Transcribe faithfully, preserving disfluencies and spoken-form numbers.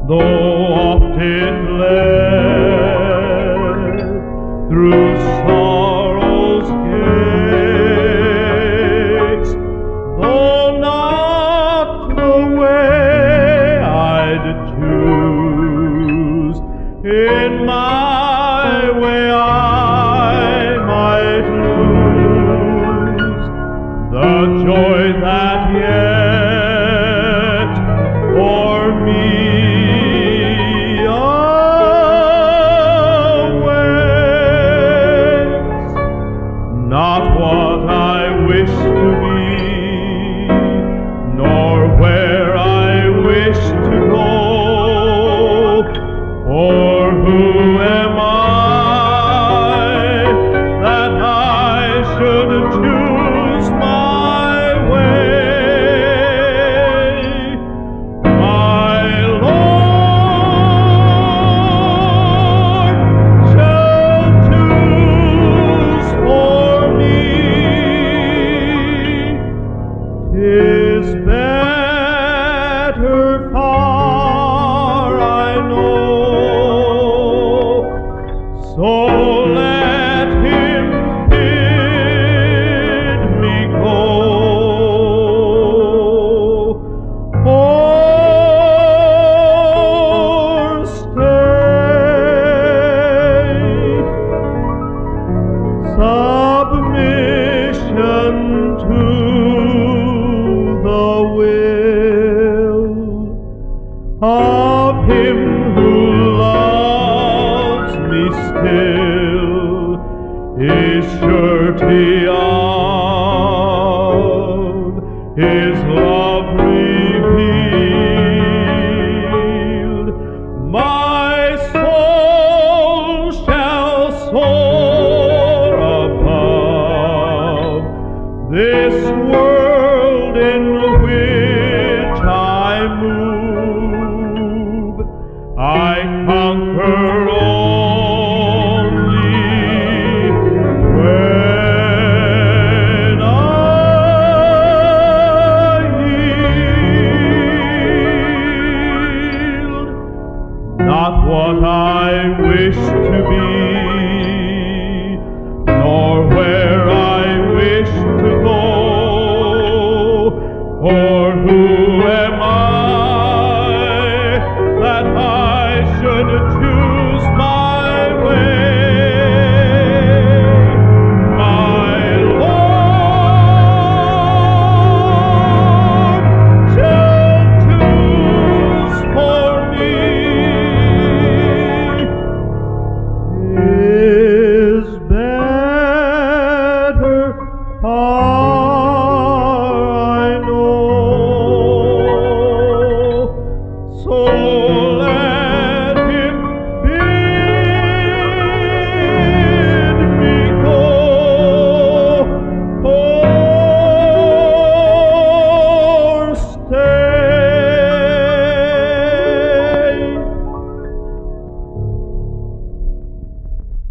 though oft it led through sorrow's gates, though not the way I'd choose. In my way I might lose the joy that yet for me awaits. Not what I wish to be, nor where I wish to go. For who am I that I should choose my way? My Lord shall choose for me. 'Tis better far, I know. So let him bid me go, or stay. Submission to the will of him who loves me still is surety of his love revealed. My soul shall soar above this world in which I move. I conquer only when I yield. Not what I wish to be, nor where I wish to go. For who am I that I should choose my way? My Lord shall choose for me. 'Tis better far, I know. So let